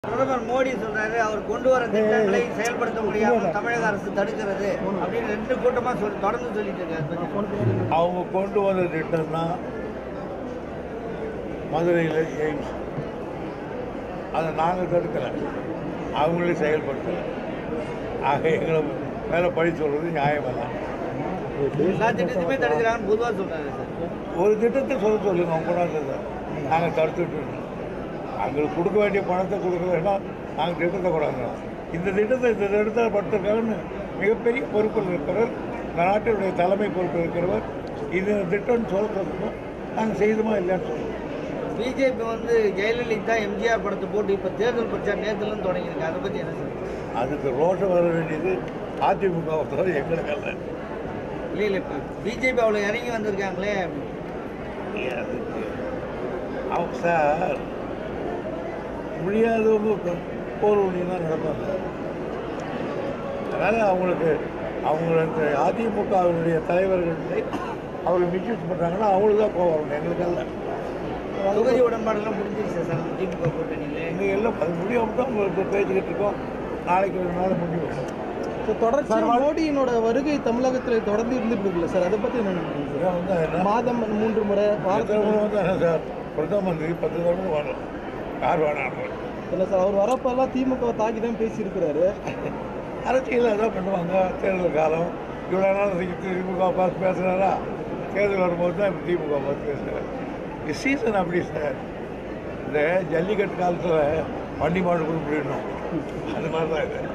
பிரதமர் மோடி சொல்றாரு, அவர் கொண்டு வர திட்டங்களை செயல்படுத்த முடியாமல் தமிழக அரசு தடுக்கிறது அப்படின்னு 2 கூட்டமா தொடர்ந்து சொல்லிட்டு இருக்காரு. அவங்க கொண்டு வந்த திட்டம்னா மதுரையில் எய்ம்ஸ், அதை நாங்கள் தடுக்கலை, அவங்களே செயல்படுத்தலை. ஆக எங்களை மேலே பழி சொல்கிறது நியாயமல்ல. எல்லா திட்டத்தையுமே தடுக்கிறாங்கன்னு பொதுவாக சொல்றாரு சார். ஒரு திட்டத்தை சொல்லுங்க, அவங்க கொண்டாந்து நாங்கள் தடுத்துட்டு இருக்கோம். அவங்களுக்கு கொடுக்க வேண்டிய பணத்தை கொடுக்க வேண்டாம், நாங்கள் திட்டத்தை கொண்டாந்துறோம். இந்த திட்டத்தை படுத்திருக்காங்கன்னு மிகப்பெரிய பொறுப்பில் இருக்கிறவர், இந்த நாட்டினுடைய தலைமை பொறுப்பில் இருக்கிறவர் இது திட்டம்னு சொல்லணும். நாங்கள் செய்தோமா இல்லைன்னு சொல்லுவோம். பிஜேபி வந்து ஜெயலலிதா எம்ஜிஆர் படத்தை போட்டு இப்போ தேர்தல் பிரச்சாரம் நேற்றுலேருந்து தொடங்கியிருக்கு. அதை பற்றி என்ன சார்? அதுக்கு ரோஷம் வர வேண்டியது அதிமுகவை தவிர எங்களுக்கு அல்ல. இல்லை இப்போ பிஜேபி அவ்வளோ இறங்கி வந்திருக்காங்களே. அதுக்கு அவங்க சார் முடியாதவங்க போர் ஒன்றி தான் நடப்பாங்க. அதனால் அவங்களுக்கு அதிமுகவினுடைய தலைவர்கள் அவர்கள் மிஸ்யூஸ் பண்ணுறாங்கன்னா அவங்களுக்கு தான் கோவம் வரணும், எங்களுக்கு அல்ல. தொகுதி உடன்பாடெல்லாம் முடிஞ்சிருச்சு சார் திமுக கூட்டணியில். இங்கே எல்லாம் அது முடியாமல் தான் உங்களுக்கு பேசிக்கிட்டு இருக்கோம். நாளைக்கு ஒரு நாள் முடியும். தொடர்ச்சியாக மோடியினோட வருகை தமிழகத்தில் தொடர்ந்து இருந்துட்டு இருக்குல்ல சார், அதை பற்றி என்ன நினைக்கிறீங்க? மாதம் 3 முறை வாரத்தில் வந்து என்ன சார், பிரதம மந்திரி 10 தடவை வரணும், யார் வேணாம் இல்லை சார். அவர் வரப்பெல்லாம் திமுக தாக்கி தான் பேசியிருக்கிறாரு. அரசியல் அதான் பண்ணுவாங்க. தேர்தல் காலம் இவ்வளோ நாள் திமுக பார்த்து பேசுகிறாரா, தேர்தல் வரும்போது தான் இப்போ திமுக பார்த்து பேசுகிறார். இது சீசன் அப்படி சார். இந்த ஜல்லிக்கட்டு காலத்தில் வண்டி மாடு கூட போயிடணும், அது மாதிரி தான் இது.